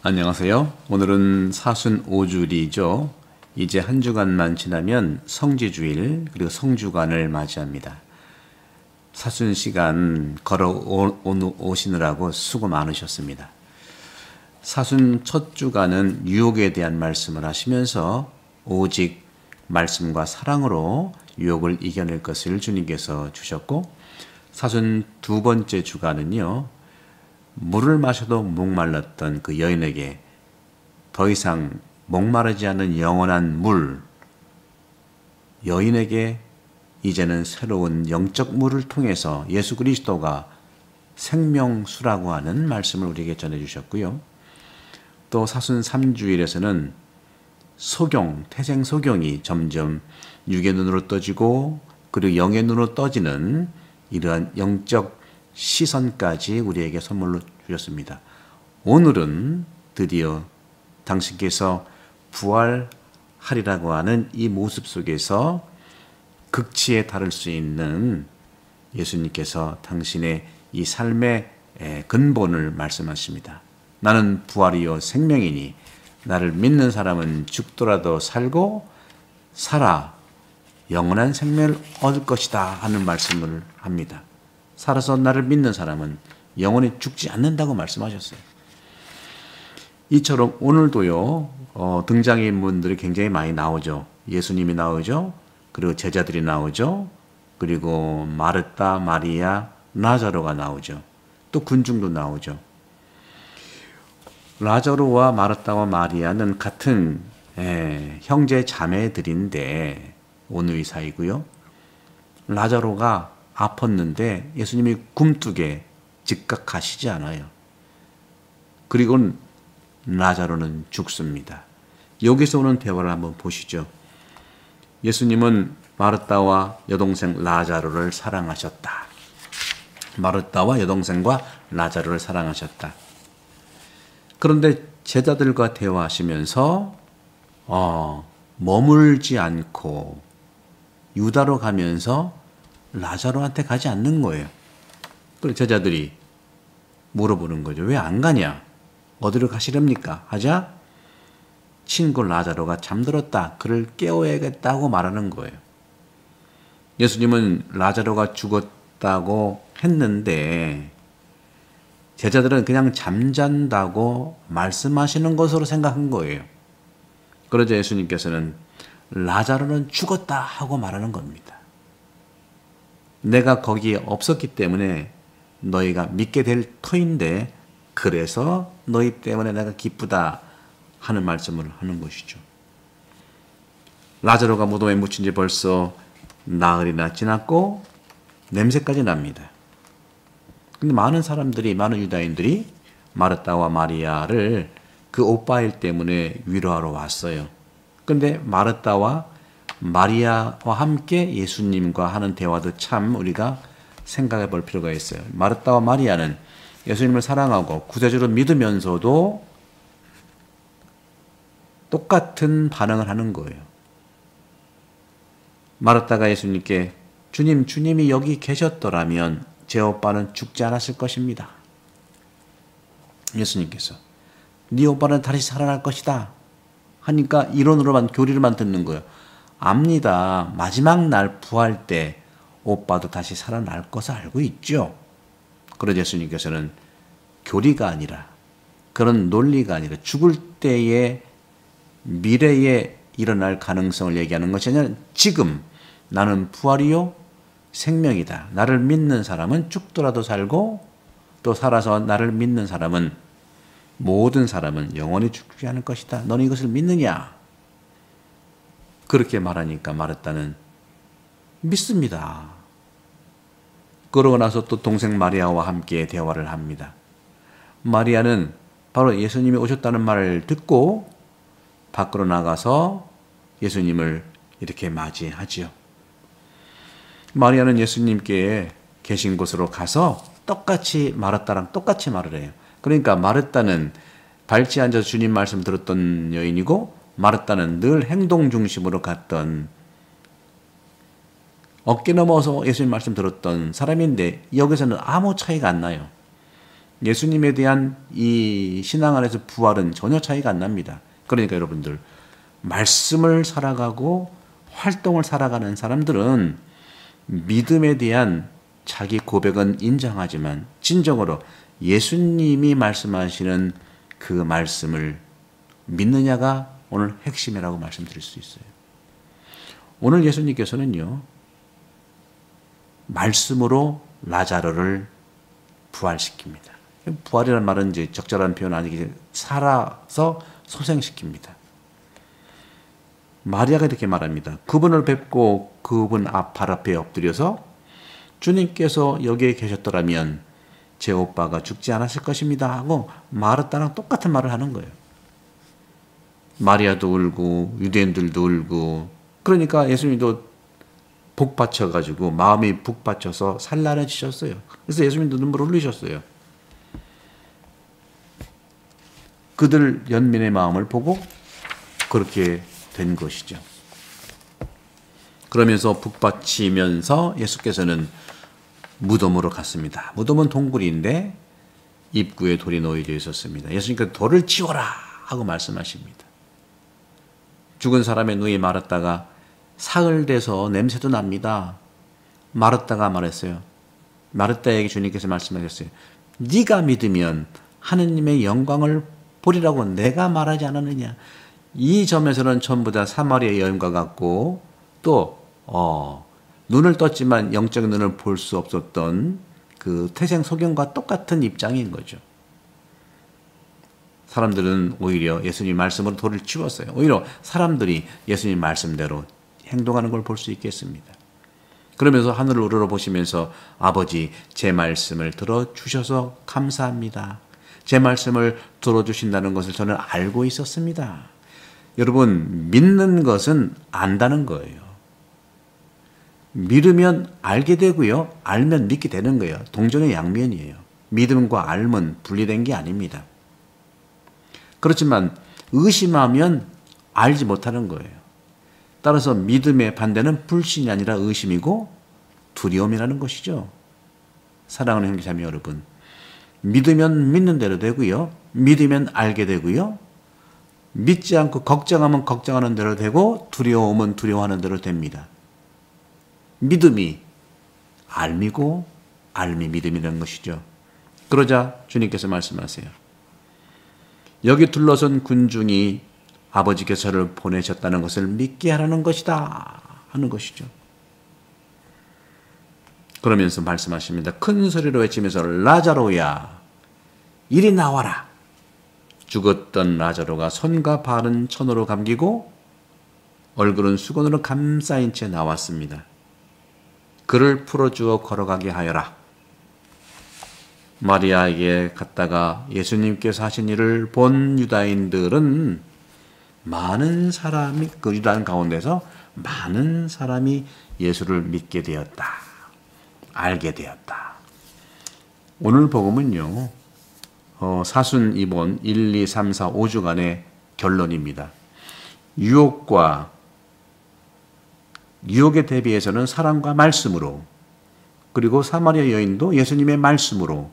안녕하세요. 오늘은 사순 5주일이죠. 이제 한 주간만 지나면 성지주일 그리고 성주간을 맞이합니다. 사순 시간 오시느라고 수고 많으셨습니다. 사순 첫 주간은 유혹에 대한 말씀을 하시면서 오직 말씀과 사랑으로 유혹을 이겨낼 것을 주님께서 주셨고, 사순 두 번째 주간은요, 물을 마셔도 목말랐던 그 여인에게 더 이상 목마르지 않는 영원한 물, 여인에게 이제는 새로운 영적 물을 통해서 예수 그리스도가 생명수라고 하는 말씀을 우리에게 전해주셨고요. 또 사순 3주일에서는 소경, 태생 소경이 점점 육의 눈으로 떠지고 그리고 영의 눈으로 떠지는 이러한 영적 시선까지 우리에게 선물로 주셨습니다. 오늘은 드디어 당신께서 부활하리라고 하는 이 모습 속에서 극치에 달할 수 있는 예수님께서 당신의 이 삶의 근본을 말씀하십니다. 나는 부활이요 생명이니 나를 믿는 사람은 죽더라도 살고 살아 영원한 생명을 얻을 것이다 하는 말씀을 합니다. 살아서 나를 믿는 사람은 영원히 죽지 않는다고 말씀하셨어요. 이처럼 오늘도요, 등장인물들이 굉장히 많이 나오죠. 예수님이 나오죠. 그리고 제자들이 나오죠. 그리고 마르다, 마리아, 라자로가 나오죠. 또 군중도 나오죠. 라자로와 마르다와 마리아는 같은 형제 자매들인데 온누이 사이고요. 라자로가 아팠는데 예수님이 굼뜨게 즉각 가시지 않아요. 그리고 라자로는 죽습니다. 여기서 오는 대화를 한번 보시죠. 예수님은 마르다와 여동생 라자로를 사랑하셨다. 마르다와 여동생과 라자로를 사랑하셨다. 그런데 제자들과 대화하시면서 머물지 않고 유다로 가면서 라자로한테 가지 않는 거예요. 그래서 제자들이 물어보는 거죠. 왜 안 가냐? 어디로 가시렵니까? 하자 친구 라자로가 잠들었다. 그를 깨워야겠다고 말하는 거예요. 예수님은 라자로가 죽었다고 했는데 제자들은 그냥 잠잔다고 말씀하시는 것으로 생각한 거예요. 그러자 예수님께서는 라자로는 죽었다 하고 말하는 겁니다. 내가 거기에 없었기 때문에 너희가 믿게 될 터인데 그래서 너희 때문에 내가 기쁘다 하는 말씀을 하는 것이죠. 라자로가 무덤에 묻힌 지 벌써 나흘이나 지났고 냄새까지 납니다. 근데 많은 사람들이, 많은 유다인들이 마르다와 마리아를 그 오빠일 때문에 위로하러 왔어요. 근데 마르다와 마리아와 함께 예수님과 하는 대화도 참 우리가 생각해 볼 필요가 있어요. 마르다와 마리아는 예수님을 사랑하고 구세주로 믿으면서도 똑같은 반응을 하는 거예요. 마르다가 예수님께 주님이 여기 계셨더라면 제 오빠는 죽지 않았을 것입니다. 예수님께서 네 오빠는 다시 살아날 것이다 하니까 이론으로만, 교리로만 듣는 거예요. 압니다. 마지막 날 부활 때 오빠도 다시 살아날 것을 알고 있죠. 그러자 예수님께서는 교리가 아니라, 그런 논리가 아니라 죽을 때의 미래에 일어날 가능성을 얘기하는 것이 아니라 지금 나는 부활이요 생명이다. 나를 믿는 사람은 죽더라도 살고 또 살아서 나를 믿는 사람은, 모든 사람은 영원히 죽지 않을 것이다. 너는 이것을 믿느냐? 그렇게 말하니까 마르다는 믿습니다. 그러고 나서 또 동생 마리아와 함께 대화를 합니다. 마리아는 바로 예수님이 오셨다는 말을 듣고 밖으로 나가서 예수님을 이렇게 맞이하지요. 마리아는 예수님께 계신 곳으로 가서 똑같이 마르다랑 똑같이 말을 해요. 그러니까 마르다는 발치에 앉아서 주님 말씀 들었던 여인이고, 마르다는 늘 행동 중심으로 갔던, 어깨 넘어서 예수님 말씀 들었던 사람인데 여기서는 아무 차이가 안 나요. 예수님에 대한 이 신앙 안에서 부활은 전혀 차이가 안 납니다. 그러니까 여러분들, 말씀을 살아가고 활동을 살아가는 사람들은 믿음에 대한 자기 고백은 인정하지만 진정으로 예수님이 말씀하시는 그 말씀을 믿느냐가 오늘 핵심이라고 말씀드릴 수 있어요. 오늘 예수님께서는요, 말씀으로 라자로를 부활시킵니다. 부활이라는 말은 이제 적절한 표현 아니기, 살아서 소생시킵니다. 마리아가 이렇게 말합니다. 그분을 뵙고 그분 발 앞에 엎드려서 주님께서 여기에 계셨더라면 제 오빠가 죽지 않았을 것입니다 하고 마르다랑 똑같은 말을 하는 거예요. 마리아도 울고 유대인들도 울고, 그러니까 예수님도 복 받쳐가지고 마음이 복 받쳐서 산란해지셨어요. 그래서 예수님도 눈물을 흘리셨어요. 그들 연민의 마음을 보고 그렇게 된 것이죠. 그러면서 복 받치면서 예수께서는 무덤으로 갔습니다. 무덤은 동굴인데 입구에 돌이 놓여져 있었습니다. 예수님께서 돌을 치워라 하고 말씀하십니다. 죽은 사람의 눈이 마르다가 사흘 돼서 냄새도 납니다. 마르다가 말했어요. 마르다에게 주님께서 말씀하셨어요. 네가 믿으면 하느님의 영광을 보리라고 내가 말하지 않았느냐. 이 점에서는 전부 다 사마리아 여인과 같고, 또 눈을 떴지만 영적 눈을 볼 수 없었던 그 태생 소경과 똑같은 입장인 거죠. 사람들은 오히려 예수님 말씀으로 돌을 치웠어요. 오히려 사람들이 예수님 말씀대로 행동하는 걸 볼 수 있겠습니다. 그러면서 하늘을 우러러보시면서 아버지, 제 말씀을 들어주셔서 감사합니다. 제 말씀을 들어주신다는 것을 저는 알고 있었습니다. 여러분, 믿는 것은 안다는 거예요. 믿으면 알게 되고요, 알면 믿게 되는 거예요. 동전의 양면이에요. 믿음과 알면 분리된 게 아닙니다. 그렇지만 의심하면 알지 못하는 거예요. 따라서 믿음의 반대는 불신이 아니라 의심이고 두려움이라는 것이죠. 사랑하는 형제자매 여러분, 믿으면 믿는 대로 되고요, 믿으면 알게 되고요, 믿지 않고 걱정하면 걱정하는 대로 되고, 두려움은 두려워하는 대로 됩니다. 믿음이 알미고 알미 믿음이라는 것이죠. 그러자 주님께서 말씀하세요. 여기 둘러선 군중이 아버지께서 저를 보내셨다는 것을 믿게 하라는 것이다 하는 것이죠. 그러면서 말씀하십니다. 큰 소리로 외치면서 라자로야, 이리 나와라. 죽었던 라자로가 손과 발은 천으로 감기고 얼굴은 수건으로 감싸인 채 나왔습니다. 그를 풀어주어 걸어가게 하여라. 마리아에게 갔다가 예수님께서 하신 일을 본 유다인들은 많은 사람이, 그 유다인 가운데서 많은 사람이 예수를 믿게 되었다. 알게 되었다. 오늘 복음은요, 사순 2본 1, 2, 3, 4, 5주간의 결론입니다. 유혹에 대비해서는 사랑과 말씀으로, 그리고 사마리아 여인도 예수님의 말씀으로,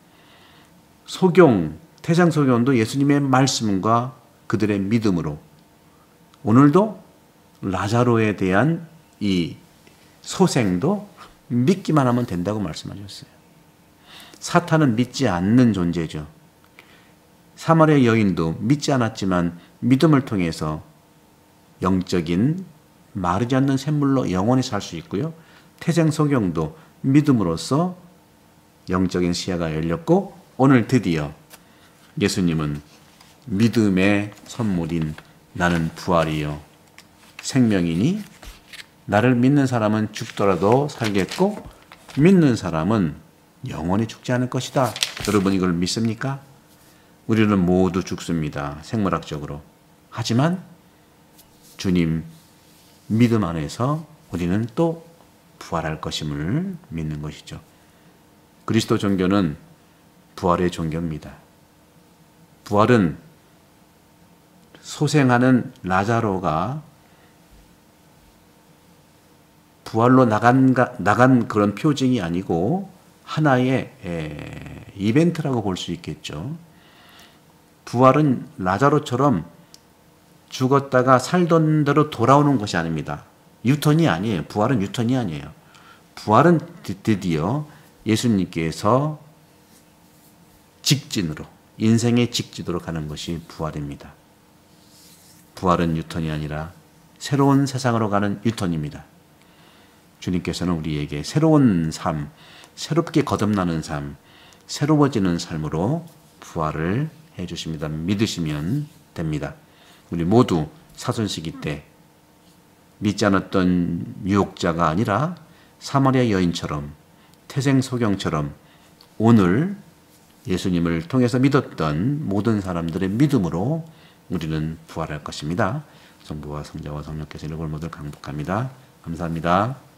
태장 소경도 예수님의 말씀과 그들의 믿음으로, 오늘도 라자로에 대한 이 소생도 믿기만 하면 된다고 말씀하셨어요. 사탄은 믿지 않는 존재죠. 사마리아 여인도 믿지 않았지만 믿음을 통해서 영적인 마르지 않는 샘물로 영원히 살 수 있고요, 태생 소경도 믿음으로써 영적인 시야가 열렸고, 오늘 드디어 예수님은 믿음의 선물인 나는 부활이요 생명이니 나를 믿는 사람은 죽더라도 살겠고 믿는 사람은 영원히 죽지 않을 것이다. 여러분, 이걸 믿습니까? 우리는 모두 죽습니다, 생물학적으로. 하지만 주님 믿음 안에서 우리는 또 부활할 것임을 믿는 것이죠. 그리스도 종교는 부활의 종교입니다. 부활은 소생하는 라자로가 부활로 나간 그런 표징이 아니고 하나의 이벤트라고 볼 수 있겠죠. 부활은 라자로처럼 죽었다가 살던 대로 돌아오는 것이 아닙니다. 유턴이 아니에요. 부활은 유턴이 아니에요. 부활은 드디어 예수님께서 직진으로, 인생의 직진으로 가는 것이 부활입니다. 부활은 유턴이 아니라 새로운 세상으로 가는 유턴입니다. 주님께서는 우리에게 새로운 삶, 새롭게 거듭나는 삶, 새로워지는 삶으로 부활을 해 주십니다. 믿으시면 됩니다. 우리 모두 사순시기 때 믿지 않았던 유혹자가 아니라 사마리아 여인처럼, 태생소경처럼 오늘 예수님을 통해서 믿었던 모든 사람들의 믿음으로 우리는 부활할 것입니다. 성부와 성자와 성령께서 이를 모두 강복합니다. 감사합니다.